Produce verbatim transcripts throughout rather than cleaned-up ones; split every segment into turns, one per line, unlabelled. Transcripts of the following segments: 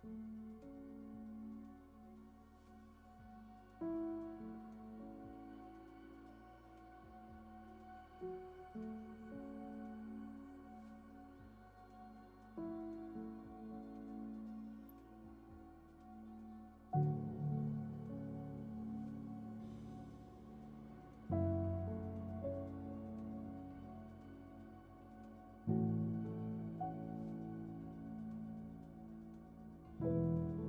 you.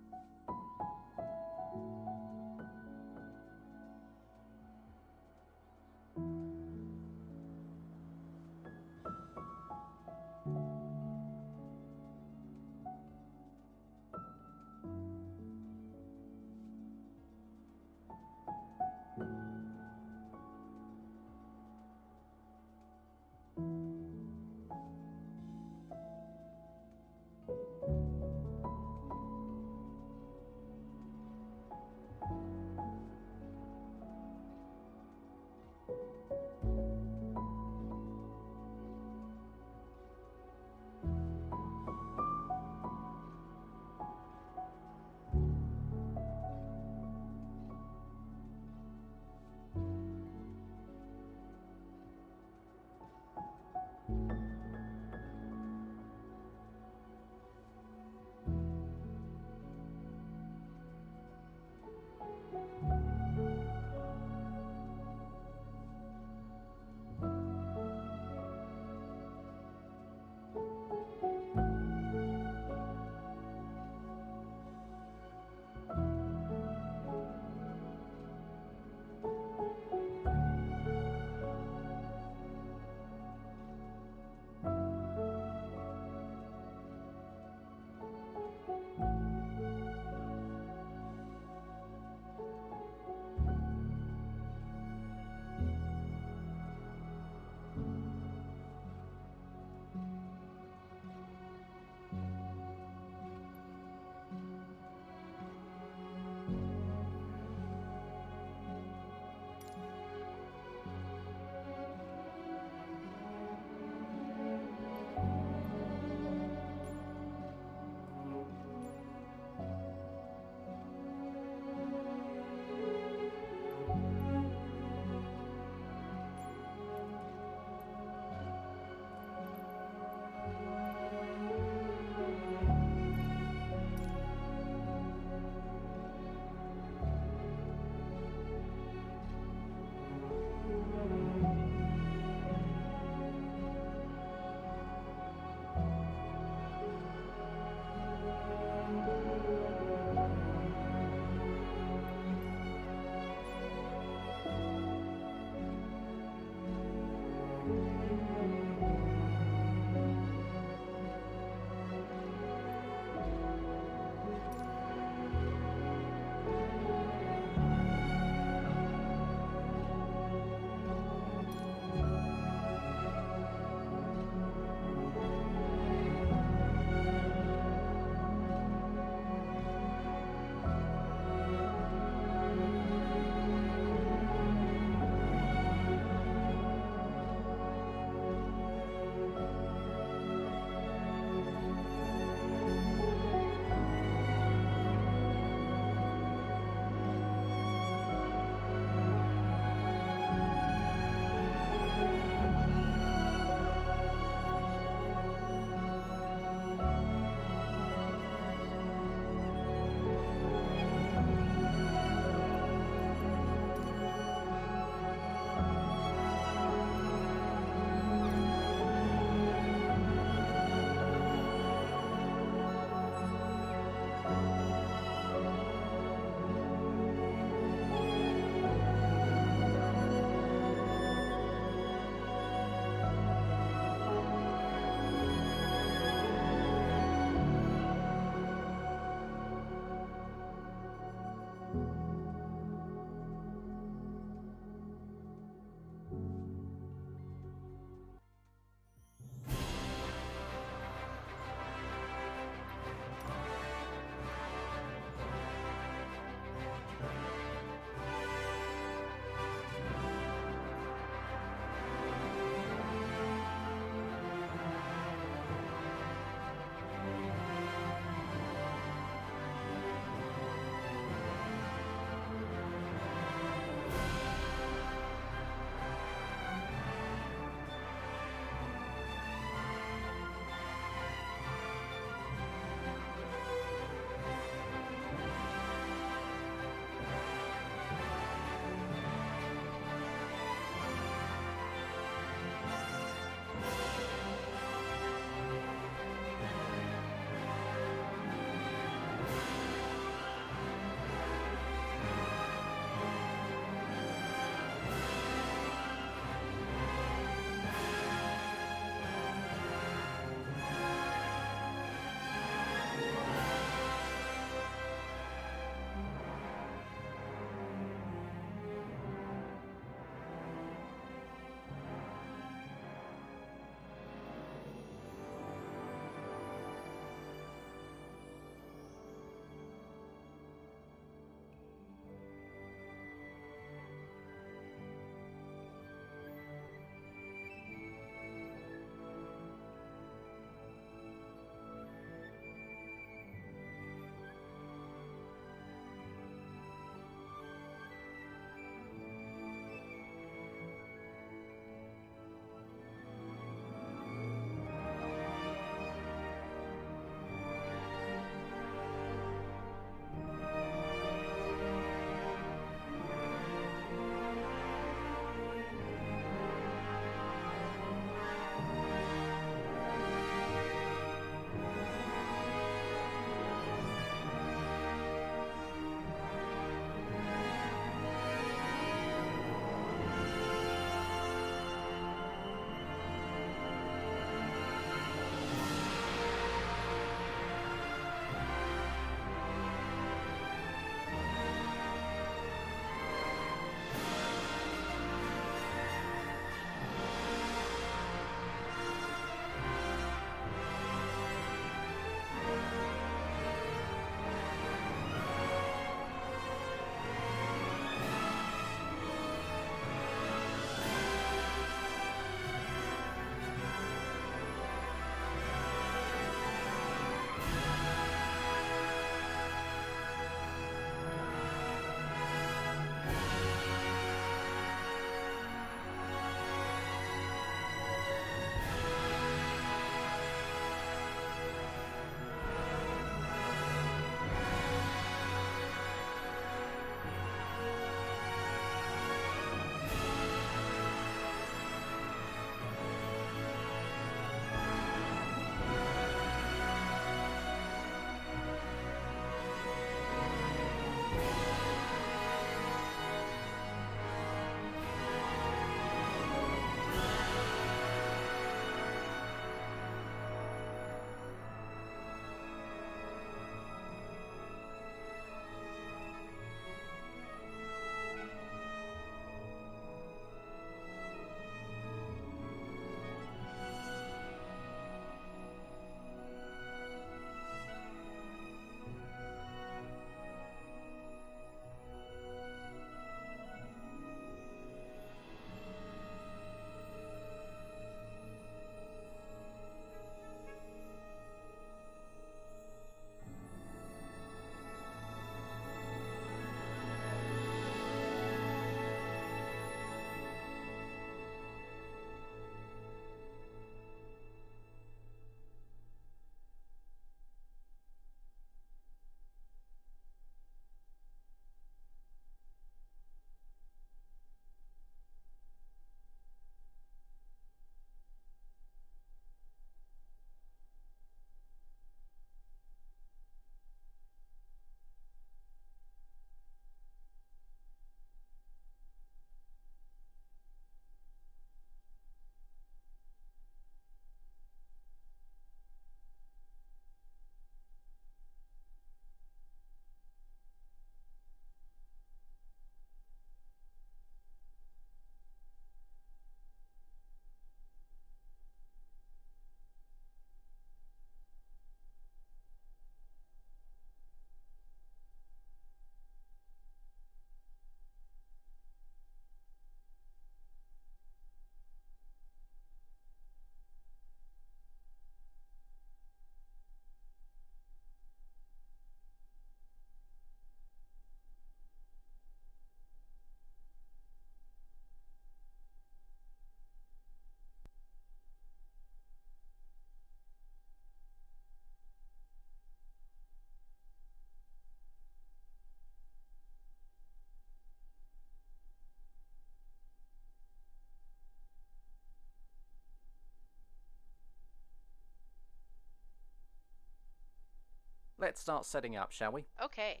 let's start setting up, shall we?
Okay.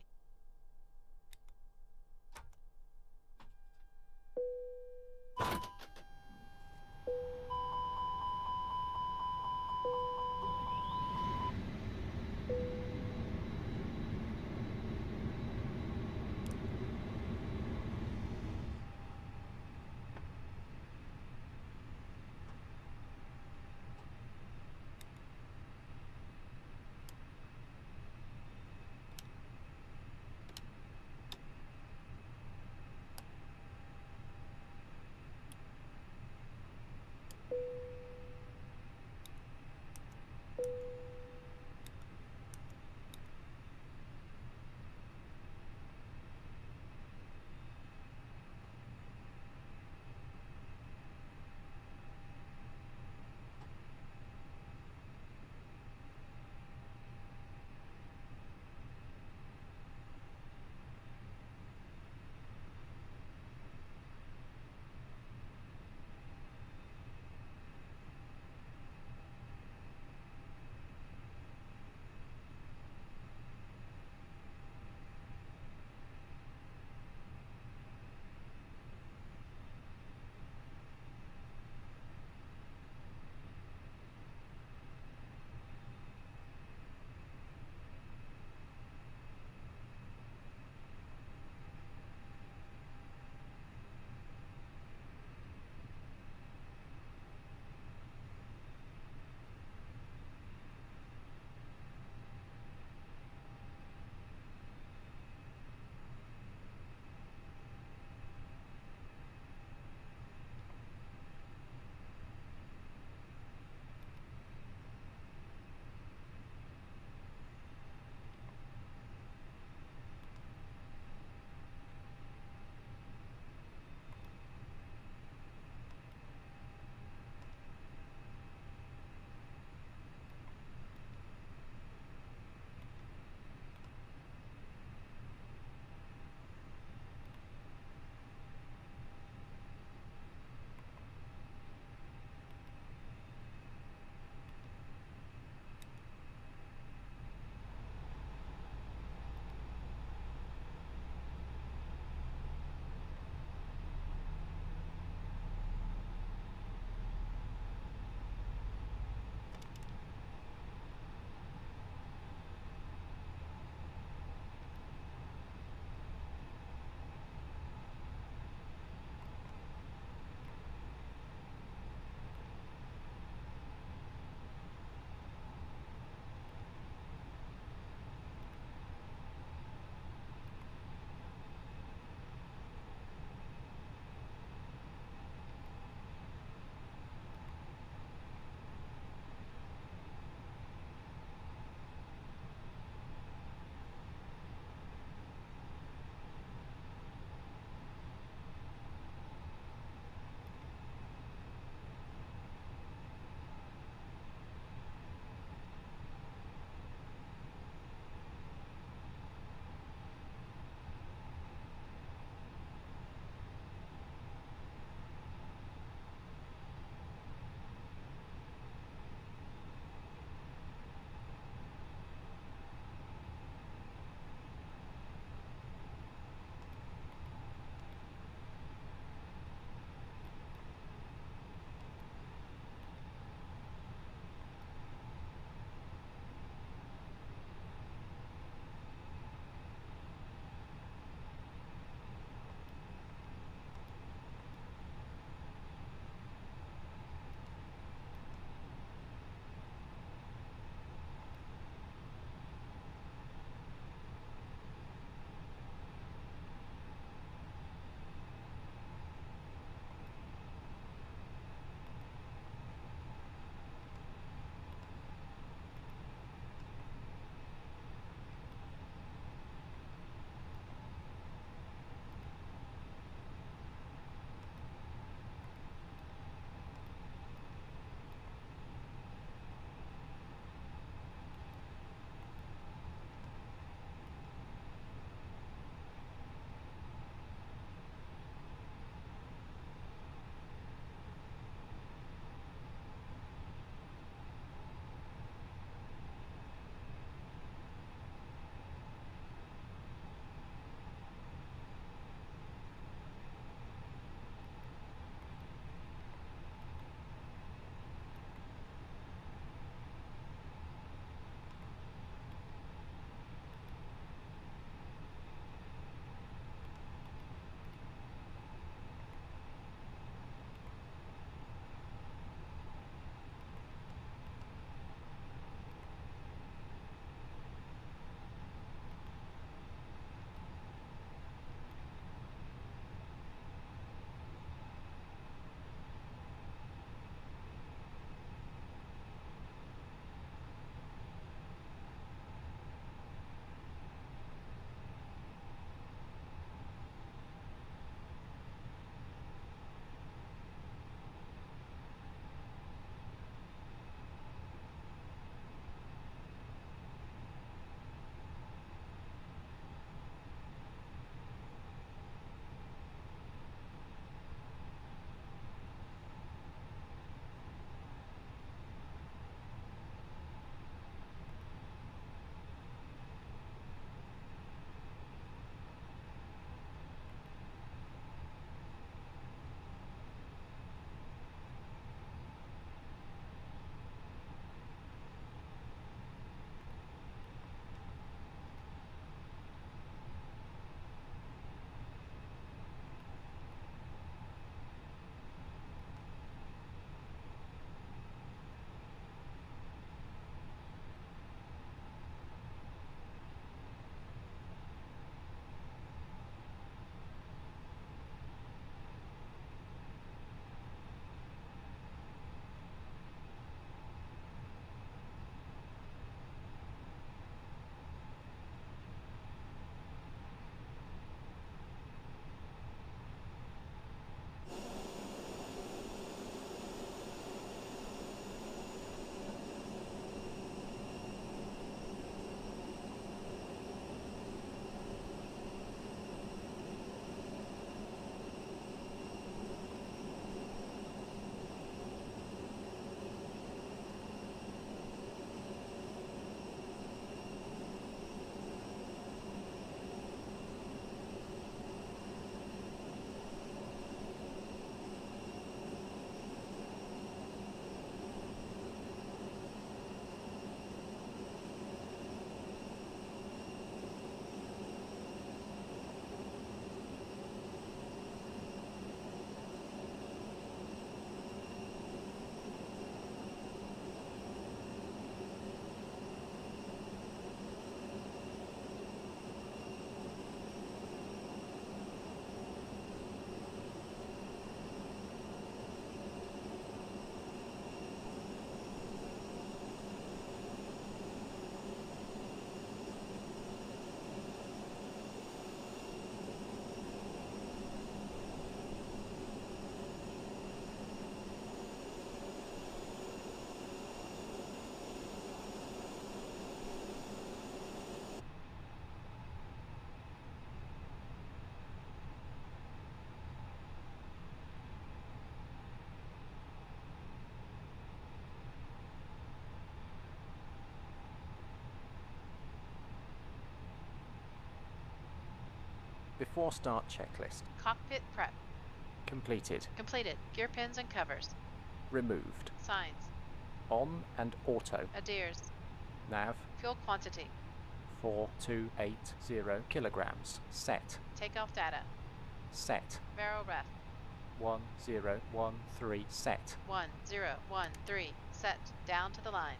Before start checklist.
Cockpit prep.
Completed.
Completed. Gear pins and covers.
Removed.
Signs.
On and auto.
Adheres.
Nav.
Fuel quantity.
four two eight zero kilograms. Set.
Takeoff data.
Set.
Vero ref.
one zero one three. Set.
one zero one three. Set. Down to the line.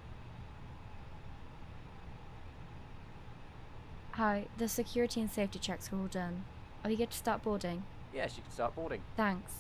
Hi, the security and safety checks are all done. Are you good to start boarding?
Yes, you can start boarding.
Thanks.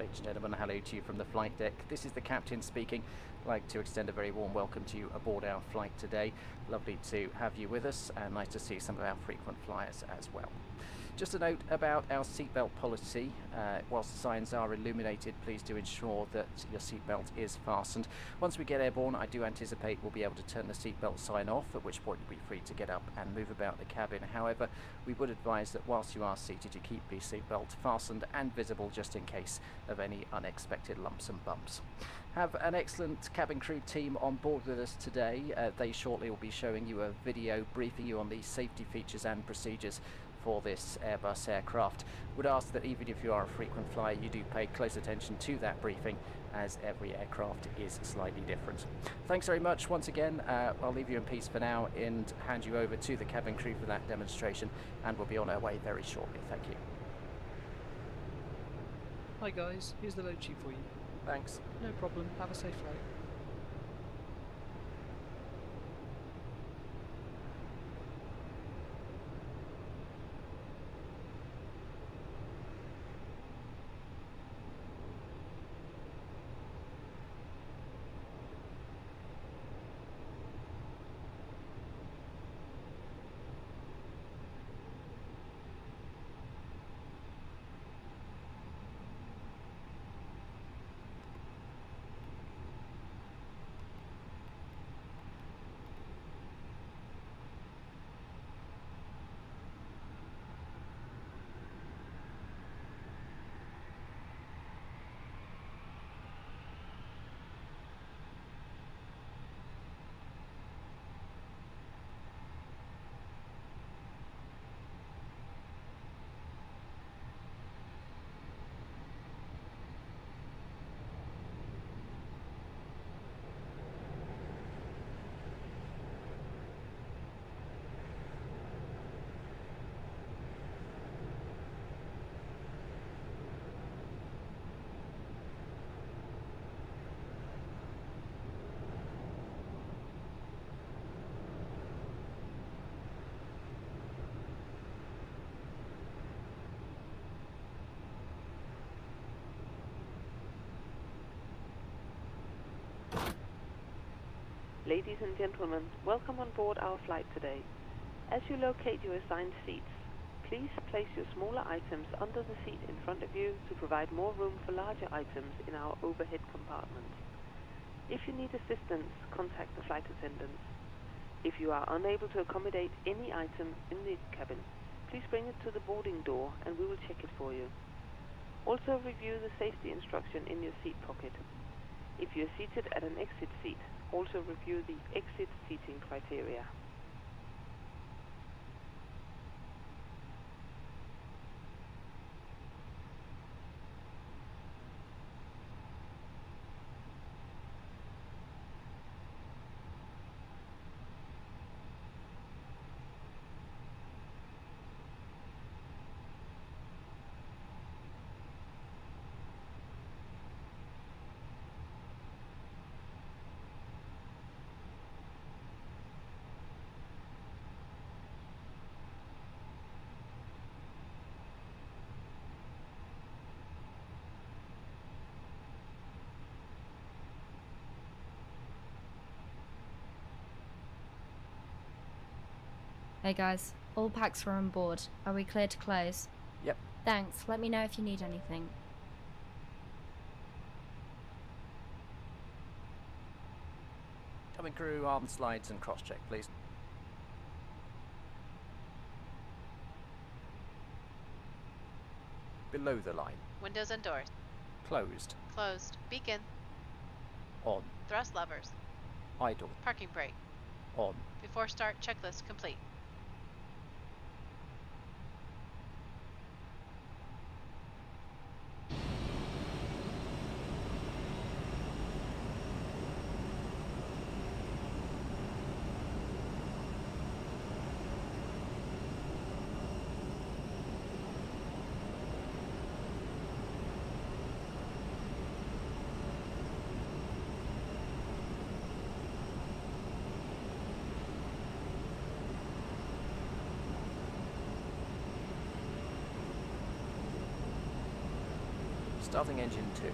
Ladies and gentlemen, hello to you from the flight deck. This is the captain speaking. I'd like to extend a very warm welcome to you aboard our flight today. Lovely to have you with us, and nice to see some of our frequent flyers as well. Just a note about our seatbelt policy. Uh, whilst the signs are illuminated, please do ensure that your seatbelt is fastened. Once we get airborne, I do anticipate we'll be able to turn the seatbelt sign off, at which point you'll be free to get up and move about the cabin. However, we would advise that whilst you are seated, you keep the seatbelt fastened and visible just in case of any unexpected lumps and bumps. Have an excellent cabin crew team on board with us today. Uh, they shortly will be showing you a video briefing you on the safety features and procedures for this Airbus aircraft. Would ask that even if you are a frequent flyer, you do pay close attention to that briefing, as every aircraft is slightly different. Thanks very much once again. uh, I'll leave you in peace for now and hand you over to the cabin crew for that demonstration, and we'll be on our way very shortly. Thank you.
Hi guys, here's the load sheet for you.
Thanks.
No problem, have a safe flight.
Ladies and gentlemen, welcome on board our flight today. As you locate your assigned seats, please place your smaller items under the seat in front of you to provide more room for larger items in our overhead compartments. If you need assistance, contact the flight attendants. If you are unable to accommodate any item in the cabin, please bring it to the boarding door and we will check it for you. Also review the safety instruction in your seat pocket. If you are seated at an exit seat, also review the exit seating criteria.
Hey guys, all packs are on board. Are we clear to close?
Yep.
Thanks, let me know if you need anything.
Cabin crew, arm slides and cross-check, please. Below the line.
Windows and doors.
Closed.
Closed. Beacon.
On.
Thrust levers.
Idle.
Parking brake.
On.
Before start, checklist complete.
Starting engine two.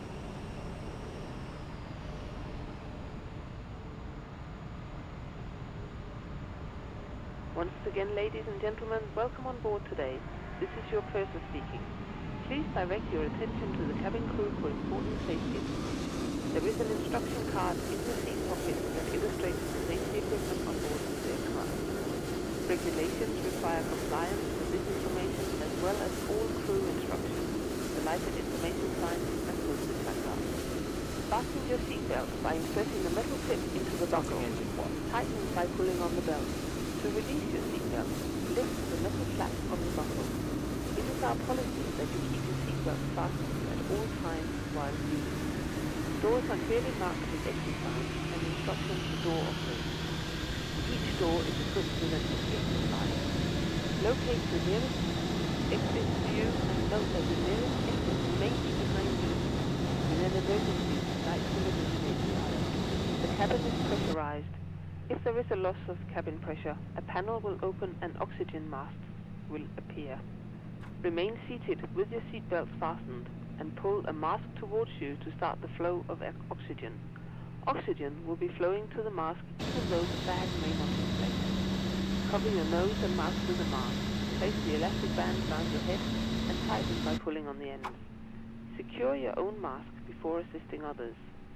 Once again, ladies and gentlemen, welcome on board today. This is your purser speaking. Please direct your attention to the cabin crew for important safety. There is an instruction card in the seat pocket that illustrates the safety equipment on board this aircraft. Regulations require compliance with this information as well as all crew instructions, the lighted information signs and posted placards. Fasten your seatbelt by inserting the metal tip into the buckle.
Starting engine one.
Tighten by pulling on the belt. To release your seatbelt, lift the metal flap on the buckle. It is our policy that you keep your seatbelt fastened at all times while using. Doors are clearly marked with exit signs and instructions for door operators. Each door is equipped with an exit sign. Locate the nearest exit to you and note that the nearest exit may be behind you. In an emergency, lights will illuminate the aisle. The cabin is pressurized. If there is a loss of cabin pressure, a panel will open and oxygen masks will appear. Remain seated with your seatbelts fastened and pull a mask towards you to start the flow of oxygen. Oxygen will be flowing to the mask even though the bag may not inflate. Cover your nose and mouth with a mask. Place the elastic band around your head and tighten by pulling on the ends. Secure your own mask before assisting others.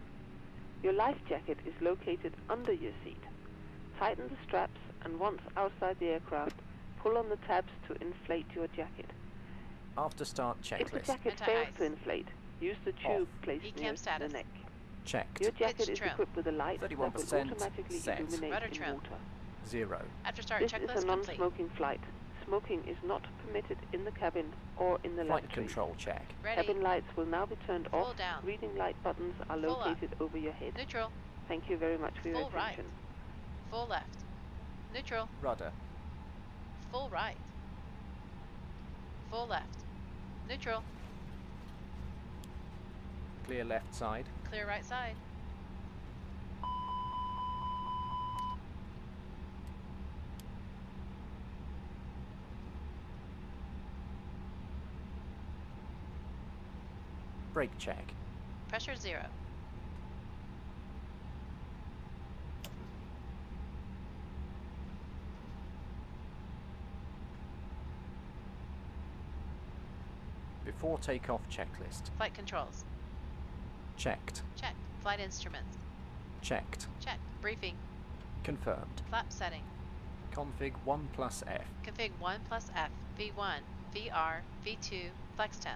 Your life jacket is located under your seat. Tighten the straps and once outside the aircraft, pull on the tabs to inflate your jacket.
After start checklist.
If the jacket
Anti-ice.
fails to inflate, use the tube
Off.
placed
E-cam
nearest the
status.
neck.
Checked.
Your jacket
Pitch
is
trim.
equipped with a light that will
thirty-one percent
automatically
set.
illuminate
Rudder
in
trim.
water.
Zero.
After start
This is
checklist
a
complete.
non-smoking flight. Smoking is not permitted in the cabin or in the
Flight
lavatory.
control check.
Ready.
Cabin lights will now be turned
Full
off.
down.
Reading light buttons are
Full up.
located over your head.
Neutral.
Thank you very much for your
Full right.
attention.
Full left. Neutral.
Rudder.
Full right. Full left. Neutral.
Clear left side.
Clear right side.
Brake check.
Pressure zero.
Before takeoff checklist.
Flight controls.
Checked.
Check. Flight instruments.
Checked.
Check. Briefing.
Confirmed.
Flap setting.
Config one plus F.
Config one plus F. V one. V R. V two. Flex temp.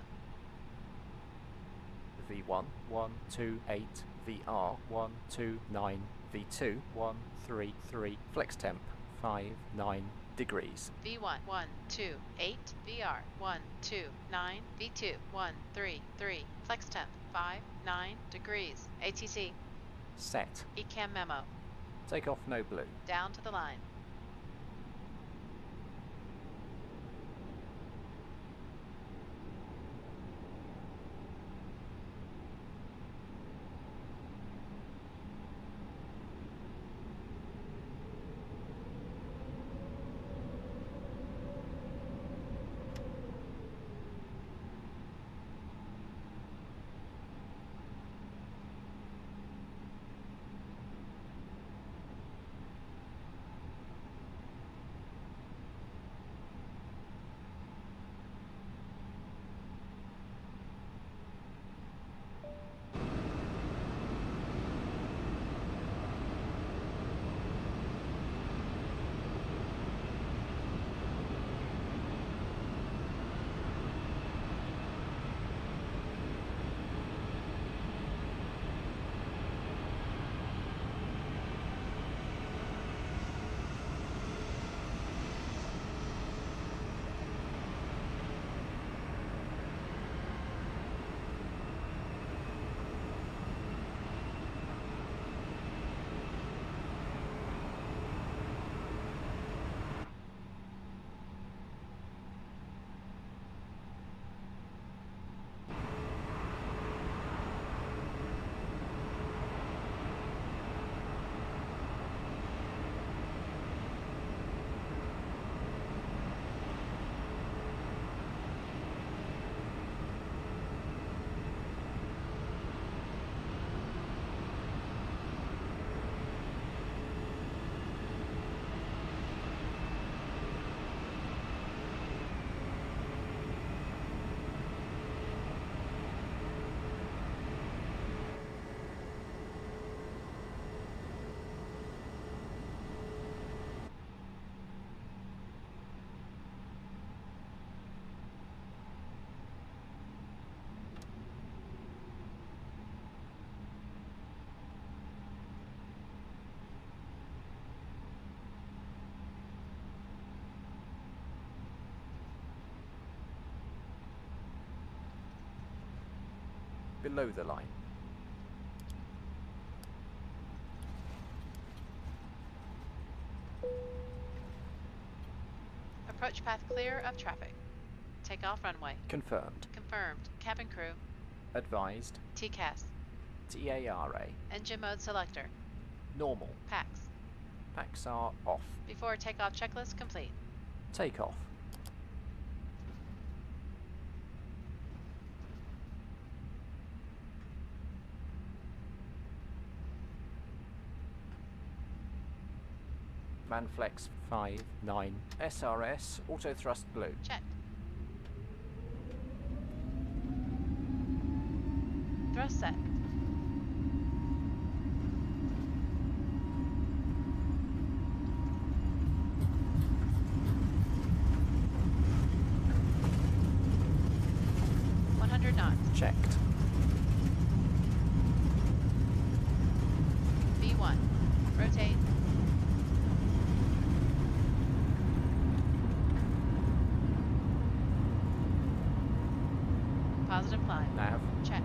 V one, one, two, eight, V R, one, two, nine, V two, one, three, three, flex temp, five, nine degrees.
V one. one, two, eight. V R. one, two, nine. V two. one, three, three. Flex temp. five, nine degrees. A T C.
Set.
E CAM memo.
Take off no blue.
Down to the line.
below the line.
Approach path clear of traffic. Take off runway.
Confirmed.
Confirmed. Cabin crew.
Advised.
T C A S.
T A R A.
Engine mode selector.
Normal.
Pax.
Packs are off.
Before takeoff checklist complete.
Take off. Manflex five nine. S R S, auto thrust blue.
Checked. Thrust set. one hundred knots.
Checked.
V one. Rotate. Positive climb.
Nav.
Check.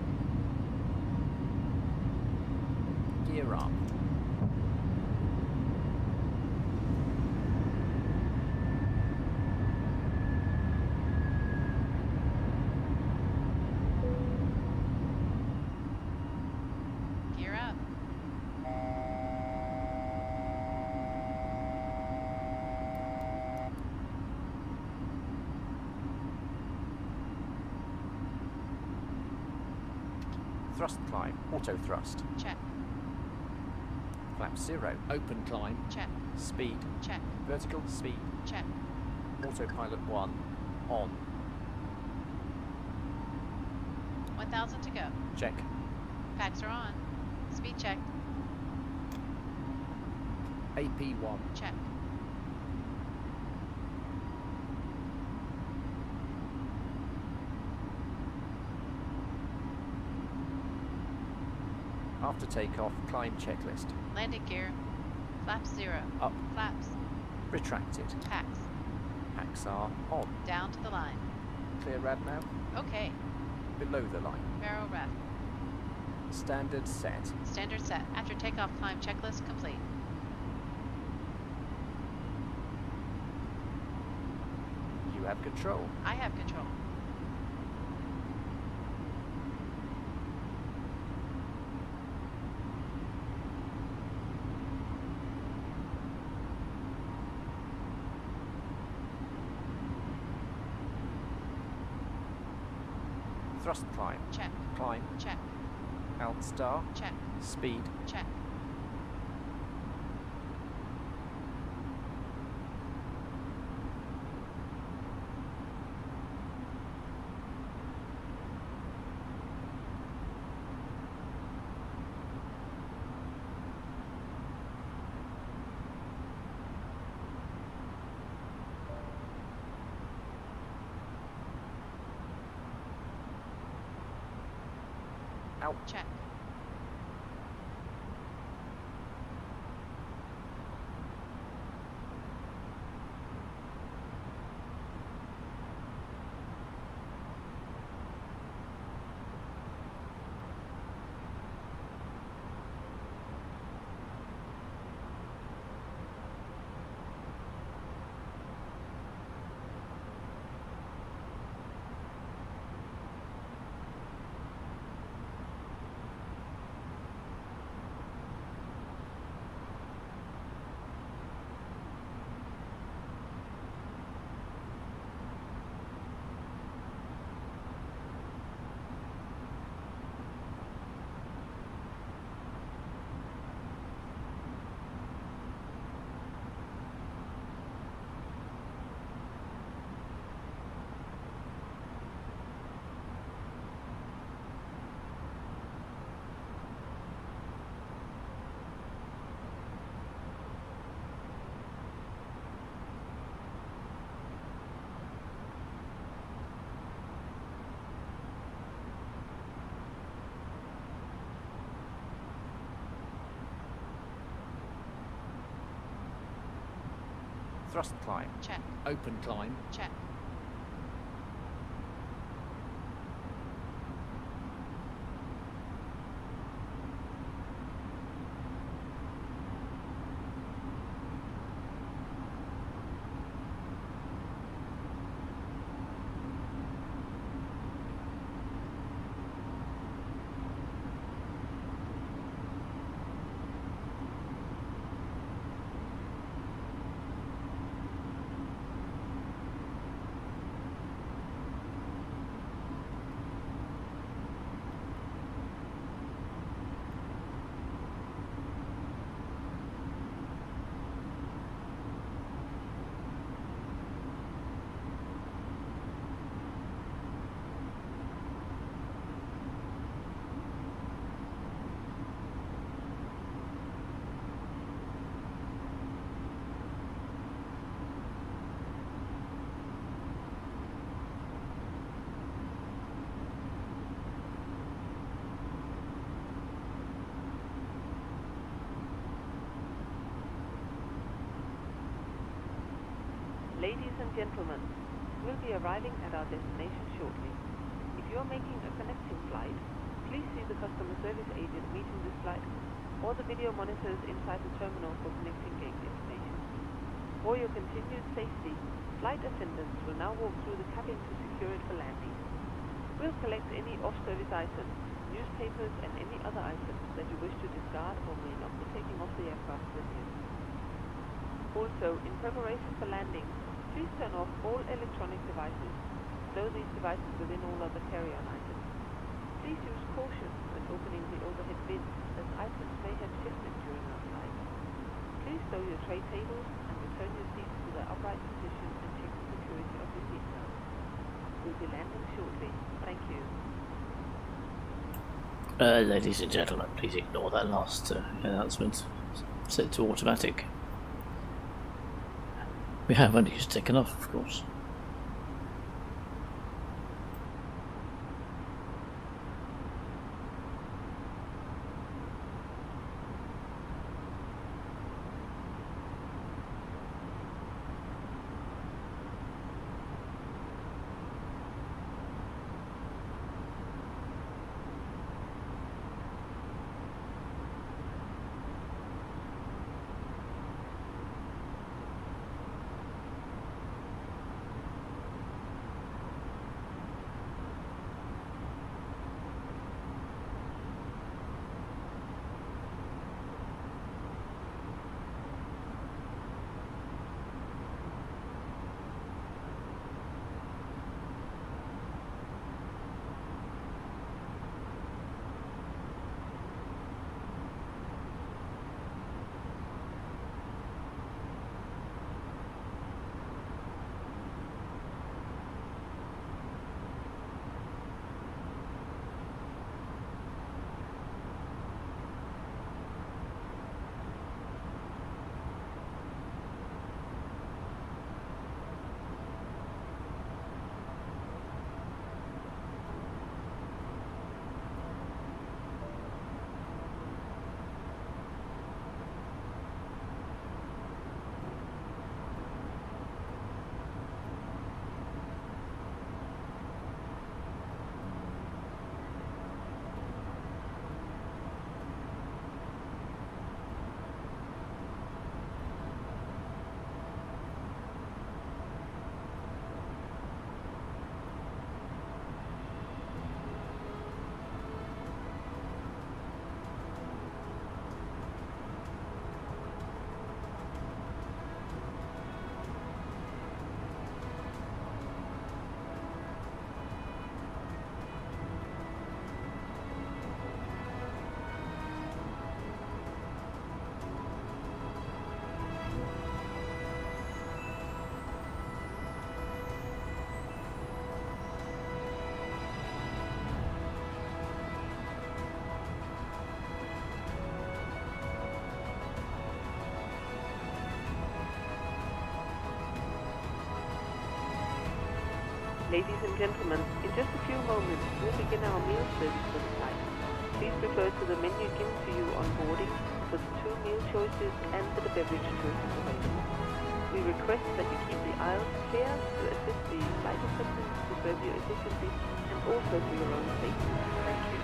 Gear up.
Gear up.
Thrust climb. Auto thrust.
Check.
Flap zero. Open climb.
Check.
Speed.
Check.
Vertical speed.
Check.
Autopilot one. On.
one thousand to go.
Check.
Packs are on. Speed check.
A P one.
Check.
After takeoff, climb checklist.
Landing gear. Flaps zero.
Up.
Flaps.
Retracted.
Packs.
Packs are on.
Down to the line.
Clear rad now.
Okay.
Below the line.
Barrel ref.
Standard set.
Standard set. After takeoff climb checklist complete.
You have control.
I have control.
Thrust climb.
Check.
Climb.
Check.
Alt star.
Check.
Speed.
Check.
Out.
Check.
Thrust climb.
Check.
Open climb.
Check.
Ladies and gentlemen, we'll be arriving at our destination shortly. If you're making a connecting flight, please see the customer service agent meeting this flight or the video monitors inside the terminal for connecting gate information. For your continued safety, flight attendants will now walk through the cabin to secure it for landing. We'll collect any off-service items, newspapers and any other items that you wish to discard or may not be taking off the aircraft with you. Also, in preparation for landing, please turn off all electronic devices, stow these devices within all other carry-on items. Please use caution when opening the overhead bins, as items may have shifted during our flight. Please stow your tray tables and return your seats to their upright position and check the security of your seatbelt. We'll be landing shortly. Thank you.
Uh, ladies and gentlemen, please ignore that last uh, announcement. Set to automatic. We have only just taken off, of course.
Ladies and gentlemen, in just a few moments, we'll begin our meal service for the flight. Please refer to the menu given to you on boarding for the two meal choices and for the beverage choices available. We request that you keep the aisles clear to assist the flight attendants to serve you efficiently and also for your own safety. Thank you.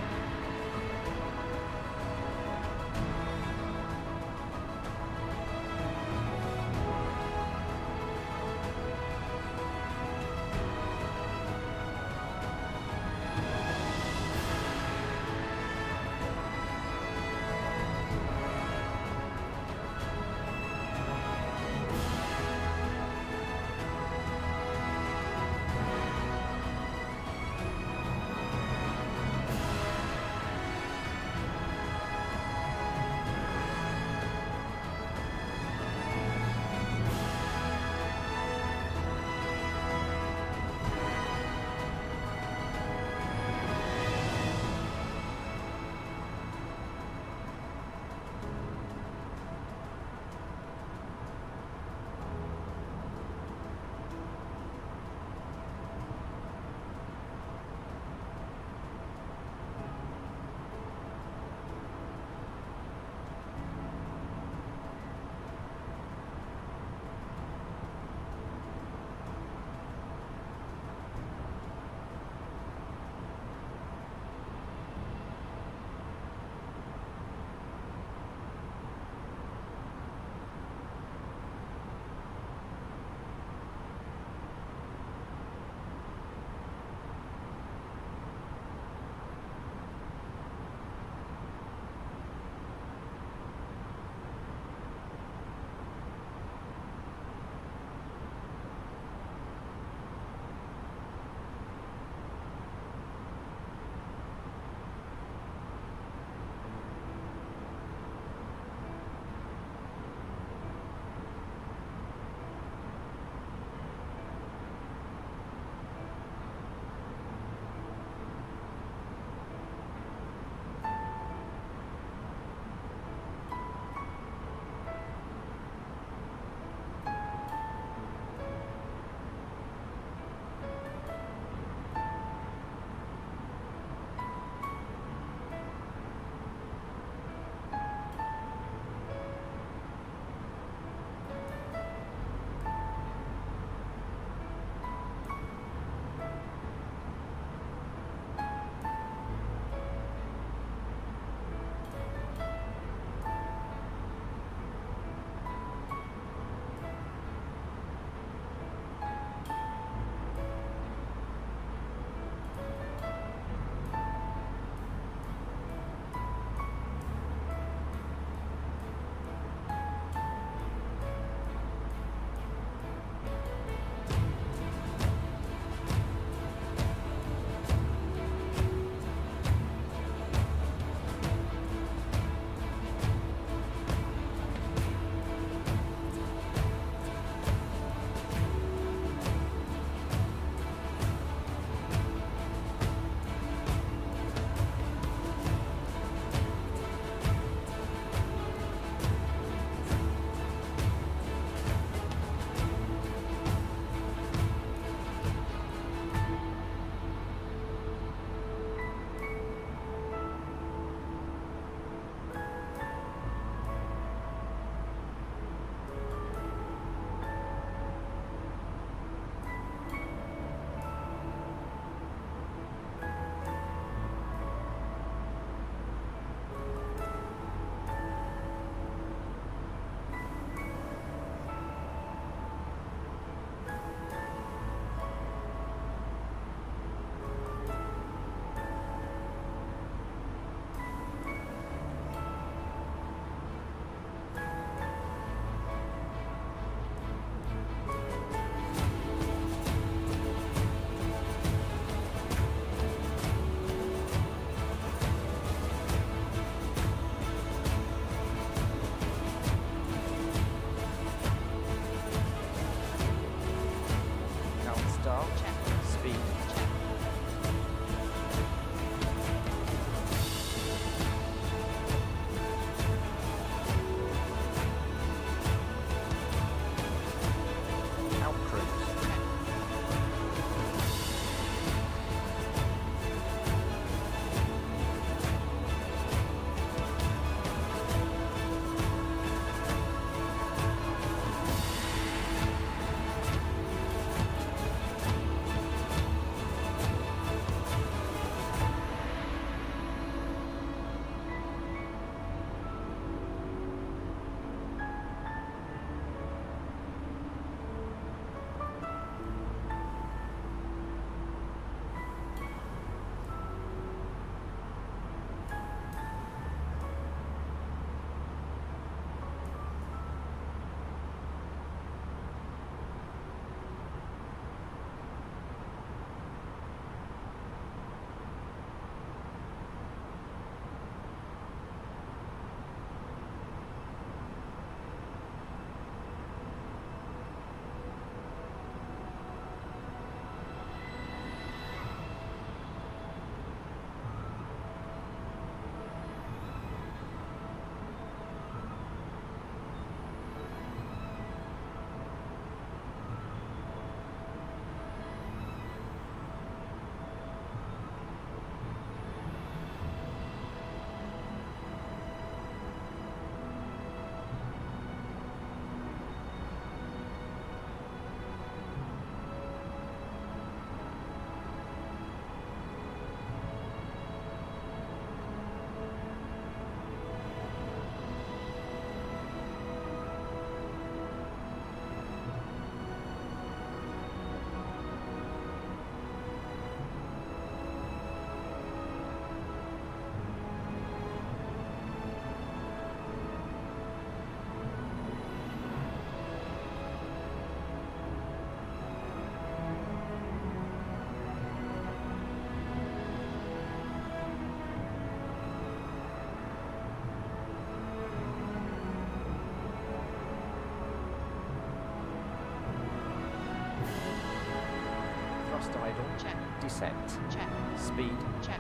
idle,
Check.
descent,
Check.
speed,
Check.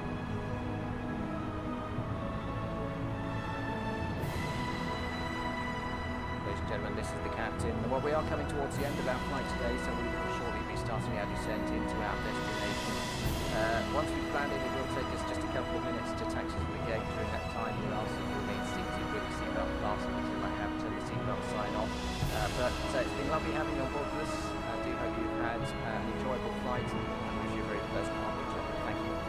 Ladies and gentlemen, this is the captain. Well, we are coming towards the end of our flight today, so we will shortly be starting our descent into our destination. Uh, once we've landed, it will take us just a couple of minutes to taxi to the gate. During that time, we'll ask you to remain seated with your seatbelt fastened until I have turned the seatbelt sign off. Uh, but uh, it's been lovely having you on board with us. I do hope you've had an enjoyable flight and wish you a very pleasant onward journey. Thank you.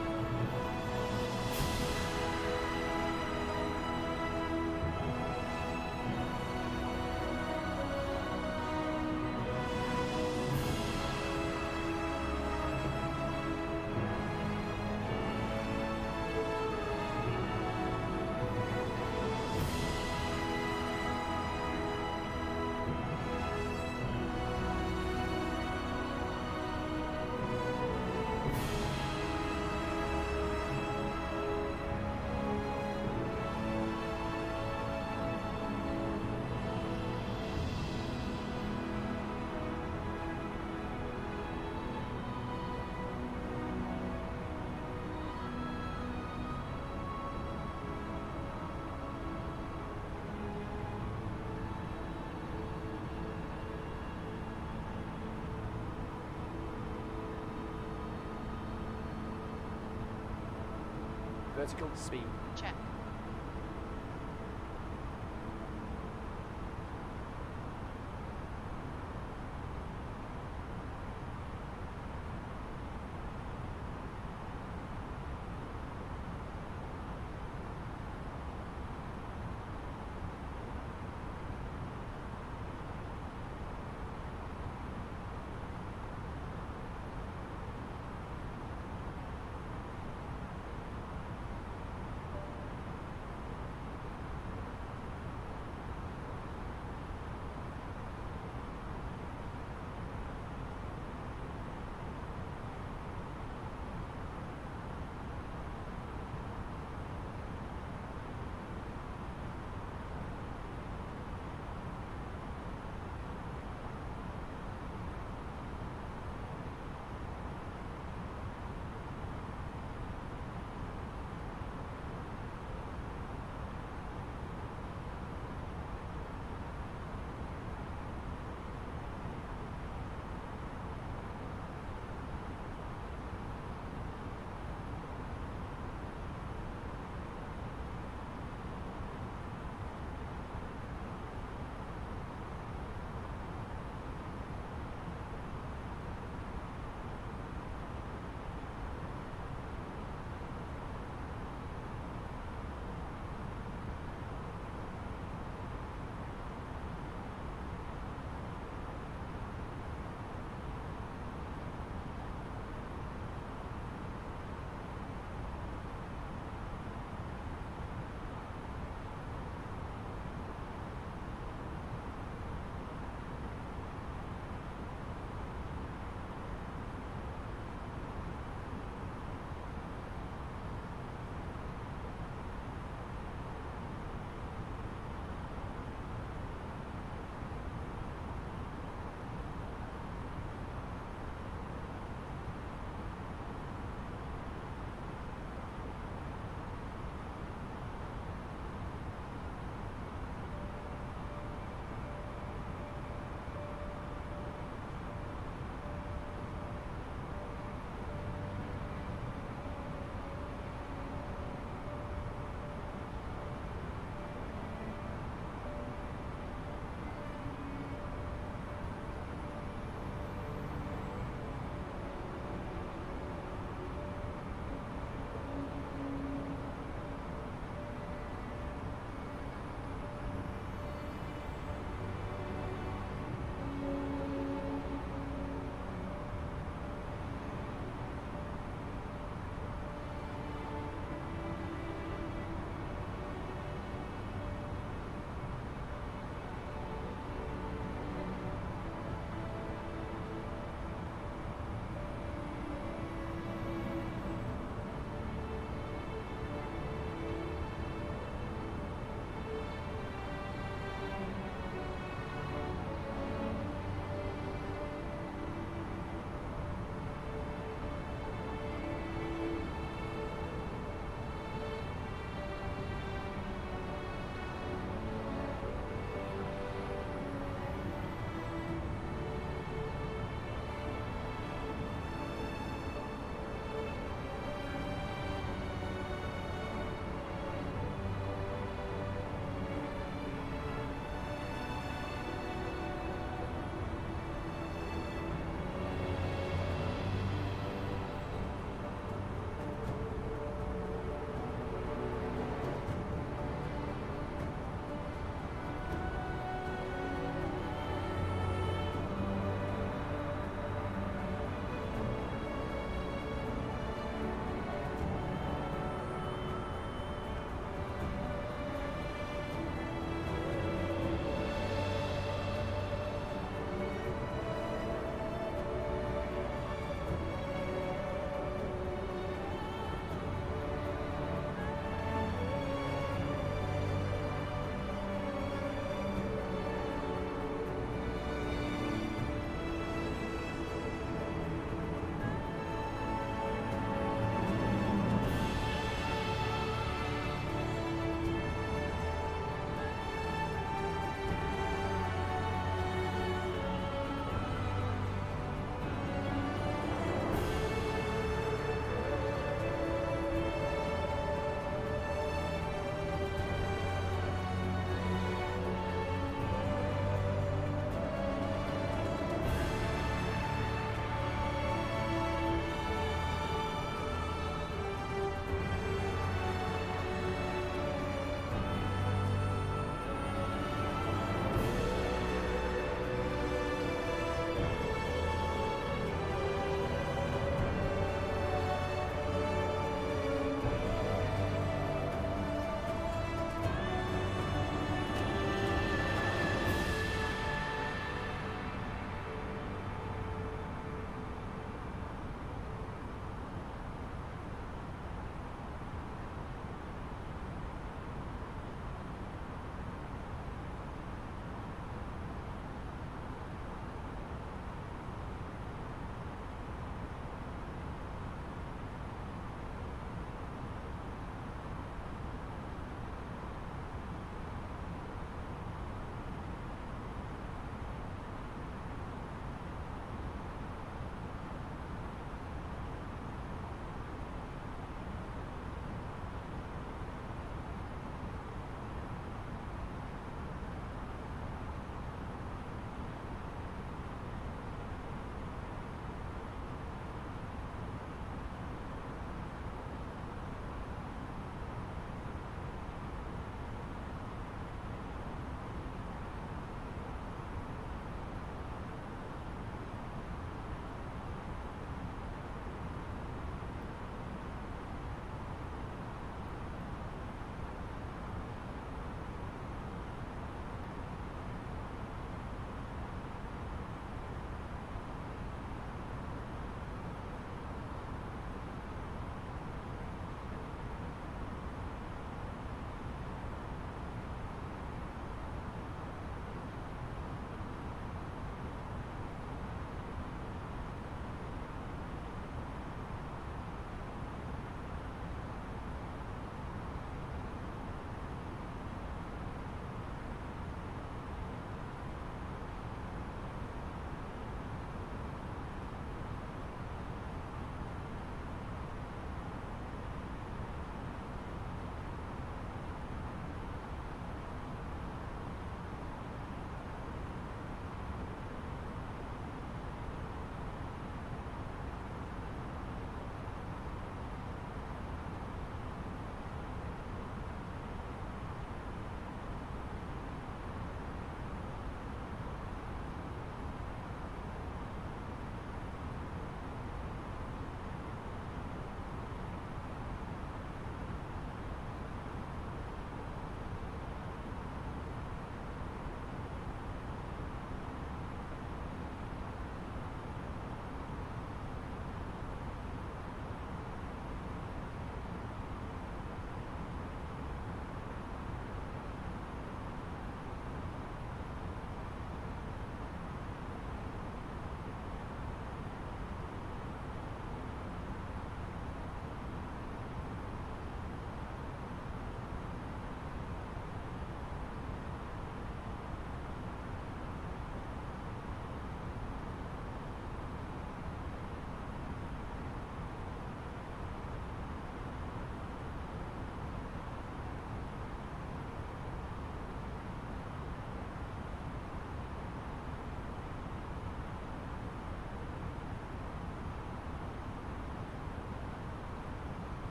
Vertical speed.
Check.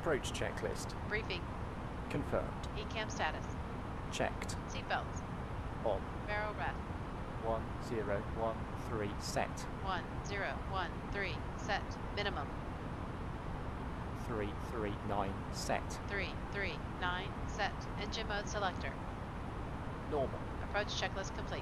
Approach checklist.
Briefing.
Confirmed.
E-cam status.
Checked.
Seatbelts.
On.
Barrel rest.
One, zero, one, three, set.
One, zero, one, three, set. Minimum.
Three, three, nine, set.
Three, three, nine, set. Engine mode selector.
Normal.
Approach checklist complete.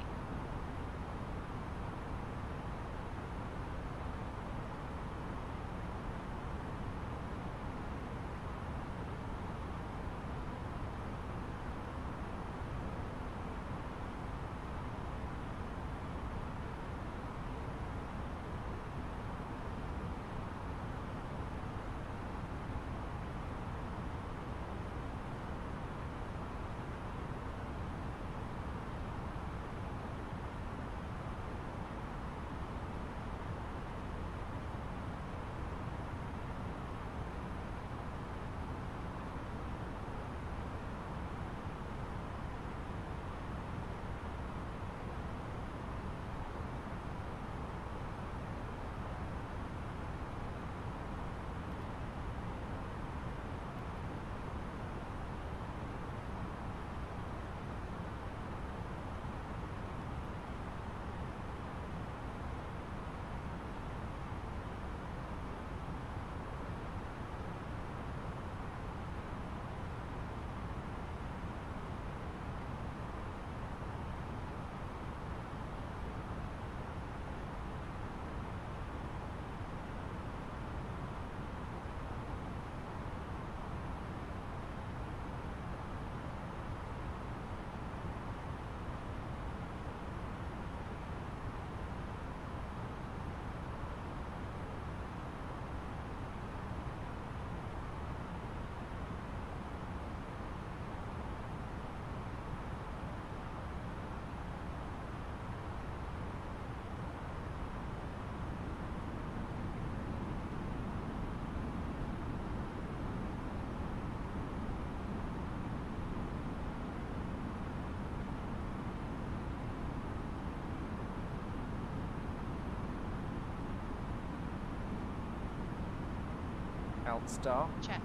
Alt star.
Check.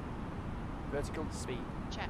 Vertical speed.
Check.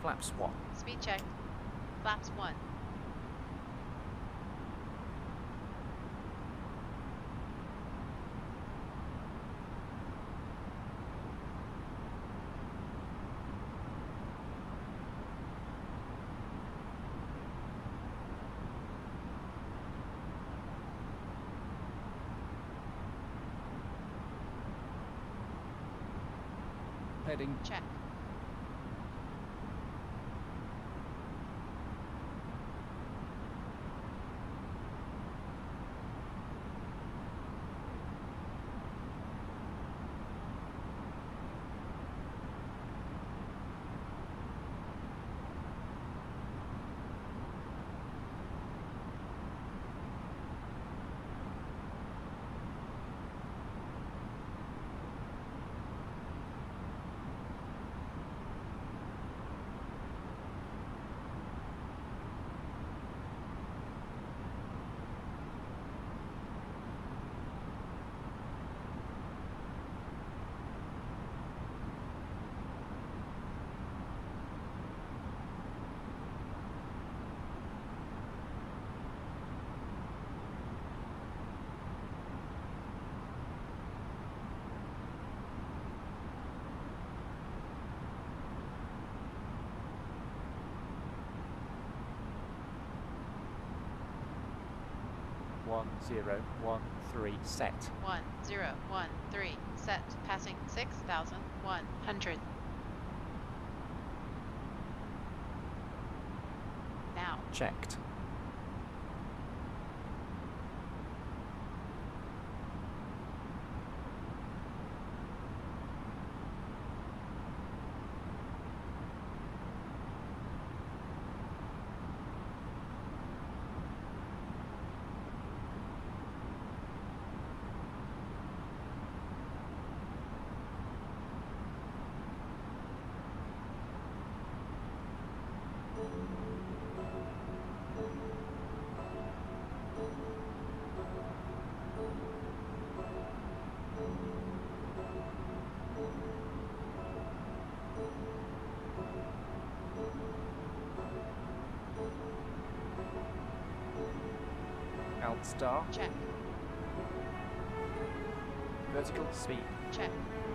Flaps one.
Speed check. Flaps one.
Heading.
Check.
One zero one three set.
One zero one three. Set. Passing six thousand one hundred. Now.
Checked. Outstar.
Check.
Vertical speed.
Check.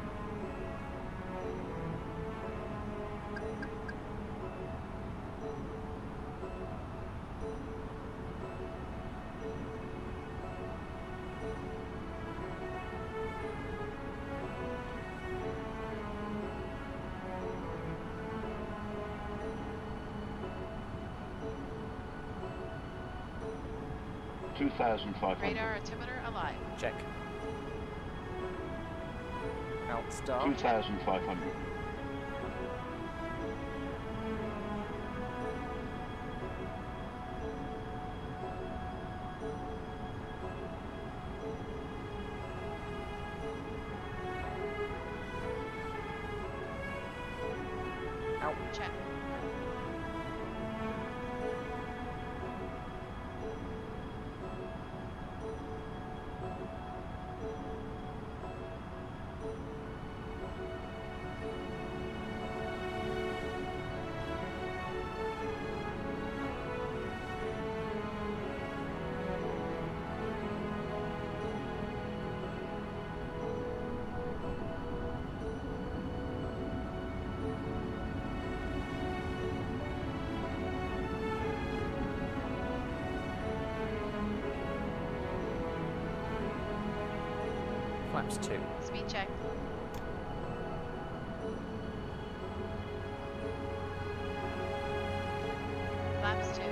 two thousand five hundred.
Radar altimeter alive.
Check. Outstar.
two thousand five hundred.
Out.
Check.
Flaps two.
Speed check. Flaps two.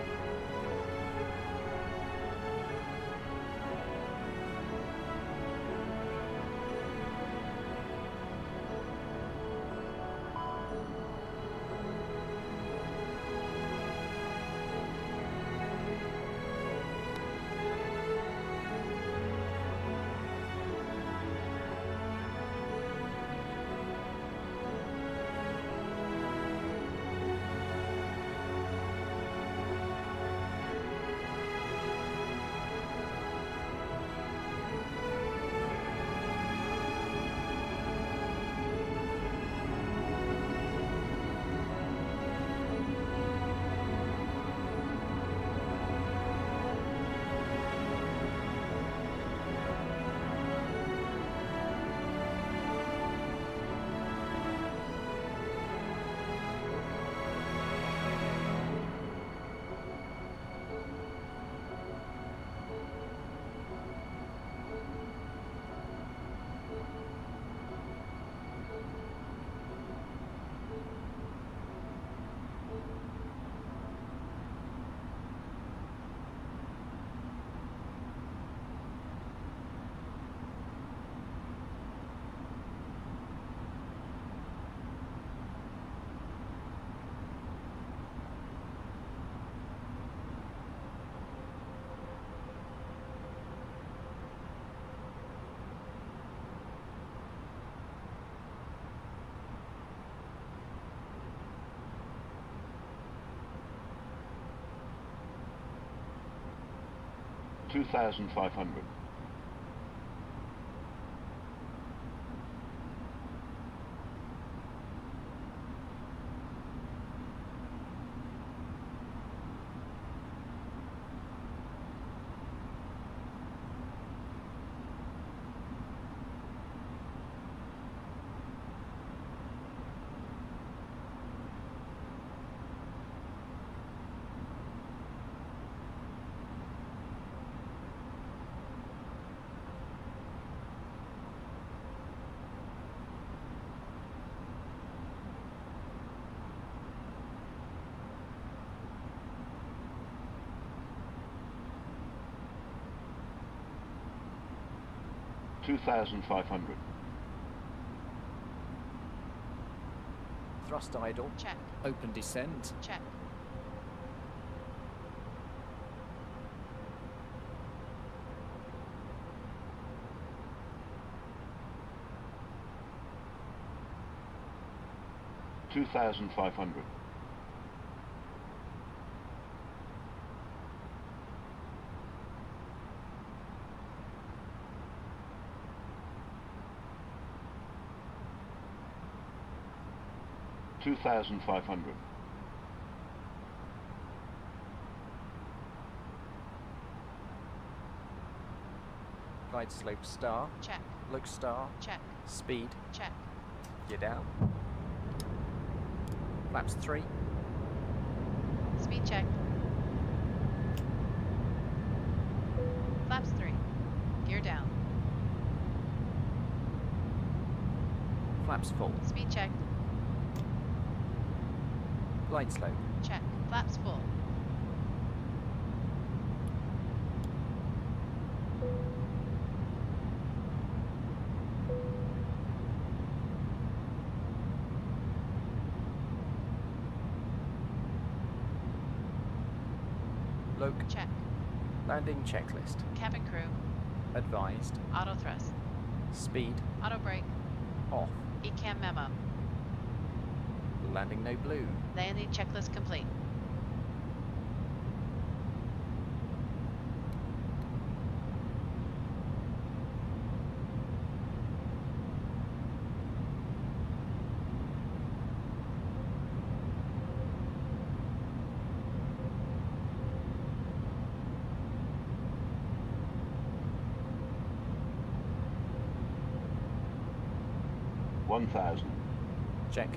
two thousand five hundred. two thousand five hundred.
Thrust idle.
Check.
Open descent.
Check.
two thousand five hundred. two thousand five hundred.
Glide slope star.
Check.
Look star.
Check.
Speed.
Check.
You're down. Flaps three.
Speed check. Flaps three. Gear down.
Flaps full.
Speed check.
Glide slope.
Check. Flaps full.
Look.
Check.
Landing checklist.
Cabin crew.
Advised.
Auto thrust.
Speed.
Auto brake.
Off.
E CAM memo.
Landing no blue.
Landing checklist complete.
one thousand.
Check.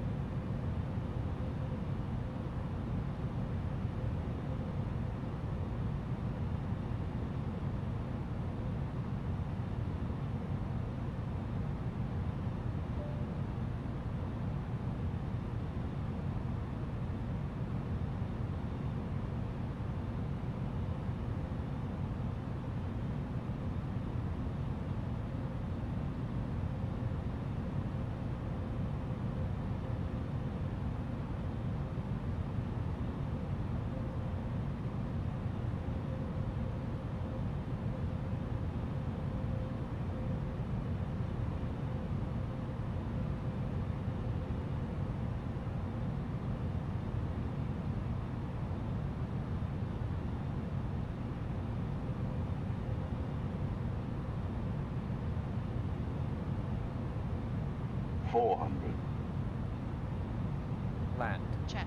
four hundred.
Land.
Check.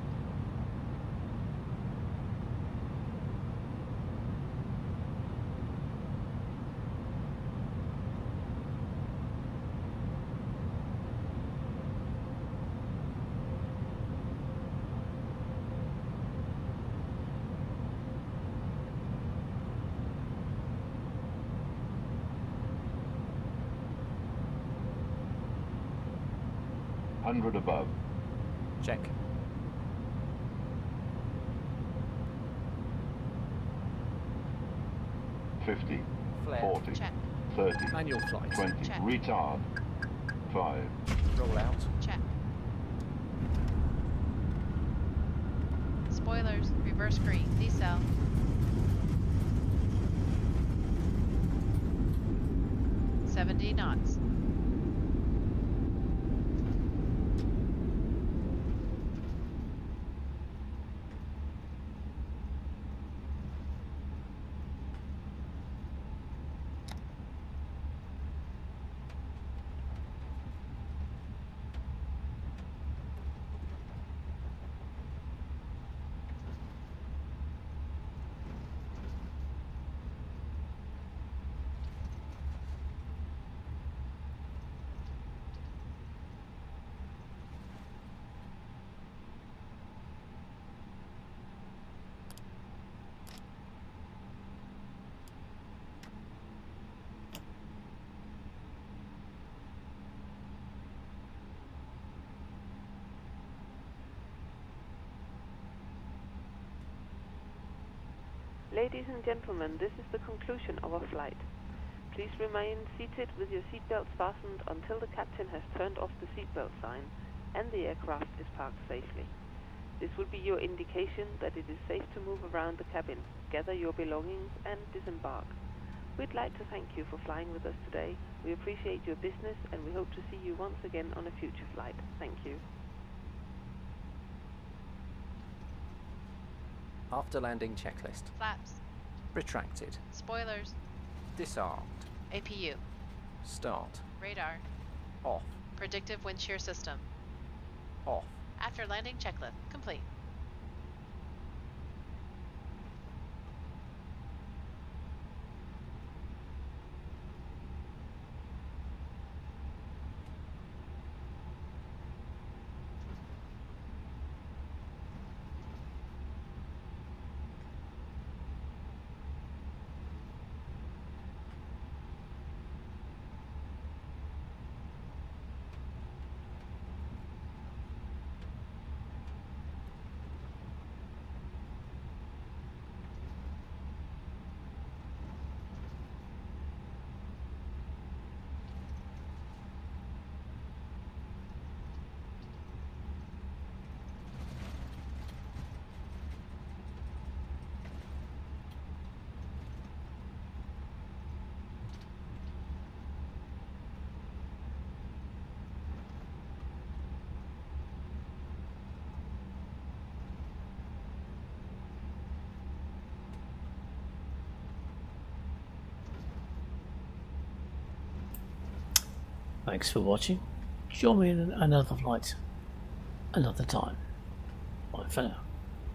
one hundred above.
Check.
fifty.
Flare.
forty.
Check.
thirty.
Manual flight.
twenty.
Check.
Retard. five.
Roll out.
Check. Spoilers. Reverse green. Decel. seventy knots.
Ladies and gentlemen, this is the conclusion of our flight. Please remain seated with your seatbelts fastened until the captain has turned off the seatbelt sign and the aircraft is parked safely. This will be your indication that it is safe to move around the cabin, gather your belongings and disembark. We'd like to thank you for flying with us today. We appreciate your business and we hope to see you once again on a future flight. Thank you.
After landing checklist.
Flaps.
Retracted.
Spoilers.
Disarmed.
A P U.
Start.
Radar.
Off.
Predictive wind shear system.
Off.
After landing checklist complete.
Thanks for watching. Join me in another flight another time. Bye for now.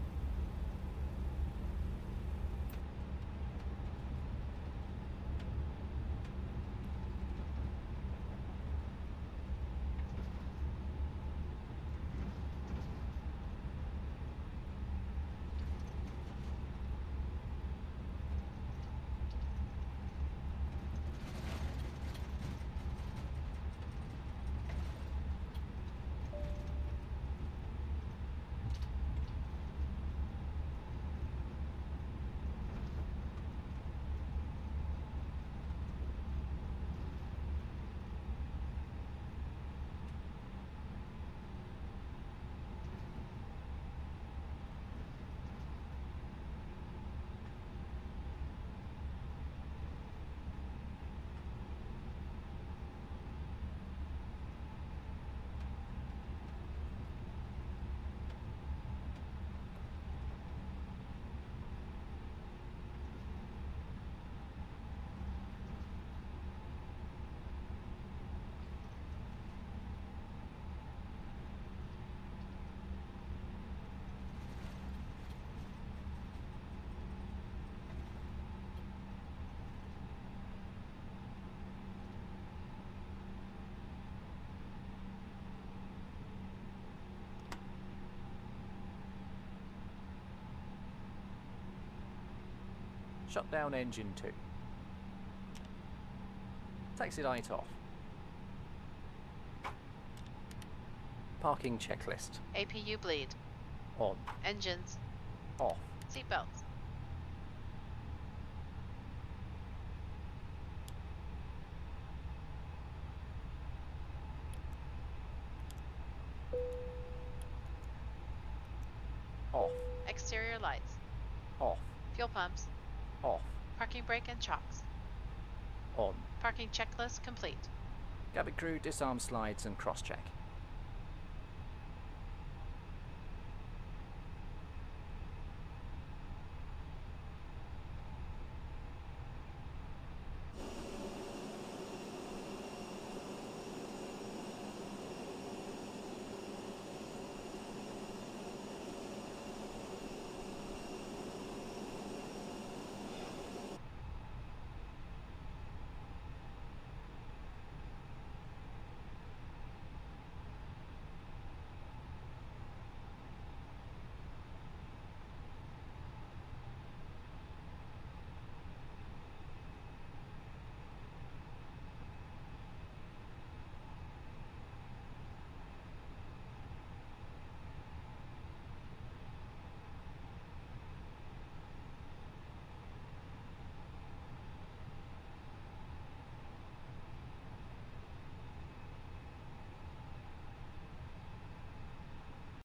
Shut down engine two. Taxi light off. Parking checklist.
A P U bleed.
On.
Engines.
Off.
Seatbelts.
Off.
Exterior lights.
Off.
Fuel pumps.
Off.
Parking brake and chocks.
On.
Parking checklist complete.
Cabin crew disarm slides and cross-check.